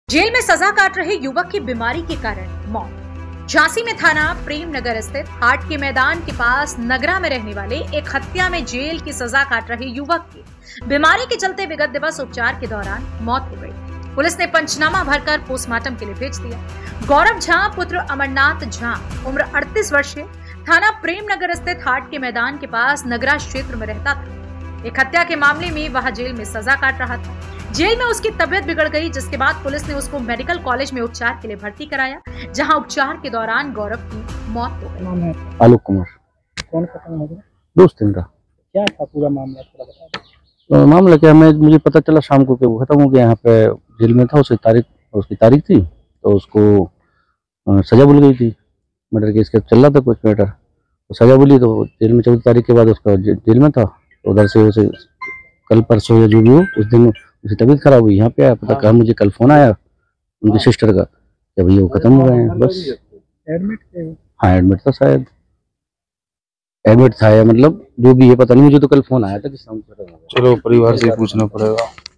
Jail में सजा काट रहे युवक की बीमारी के कारण मौत। झांसी में थाना प्रेम नगर स्थित हाट के मैदान के पास नगरा में रहने वाले एक हत्या में जेल की सजा काट रहे युवक की बीमारी के चलते विगत दिवस उपचार के दौरान मौत हो गई। पुलिस ने पंचनामा भरकर पोस्टमार्टम के लिए भेज दिया। गौरव झा पुत्र अमरनाथ झा उम्र 38 वर्षीय थाना प्रेम नगर स्थित हाट के मैदान के पास नगरा क्षेत्र में रहता था। एक हत्या के मामले में वह जेल में सजा काट रहा था। जेल में उसकी तबीयत बिगड़ गई, जिसके बाद पुलिस ने उसको मेडिकल कॉलेज में उपचार के लिए भर्ती कराया, जहां उपचार के दौरान गौरव की मौत हो गई। आलोक कुमार। कौन खत्म हो गया? दोस्त इनका। क्या था पूरा मामला, थोड़ा बता दो। तो मामला क्या, मुझे पता चला शाम को कि वो खत्म हो गया। यहाँ पे जेल में था, उसकी तारीख थी तो उसको सजा भूल गई थी। मर्डर केस का चल रहा था कुछ मैटर, तो सजा भूली तो जेल में 14 तारीख के बाद उसका जेल में था। तो उधर से उसे कल परसों या जो भी हो उस दिन उसकी तबीयत खराब हुई। यहाँ पे आया, पता कहा मुझे कल फोन आया उनकी सिस्टर का कि भैया वो खत्म हो गए हैं। बस एडमिट थे? हाँ एडमिट था, शायद एडमिट था या मतलब जो भी है पता नहीं, मुझे तो कल फोन आया था कि शाम को। चलो परिवार से पूछना पड़ेगा।